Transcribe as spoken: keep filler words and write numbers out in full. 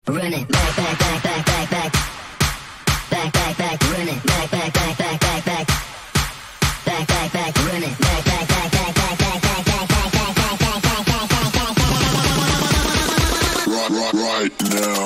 Run it back, back, back, back, back, back. Back, back, back, run it back, back, back, back, back, back. Back, back, back, run it back, back, back, back, back, back, back, back, back, back, back, back, back, back, back, back, back. Right, right, right now.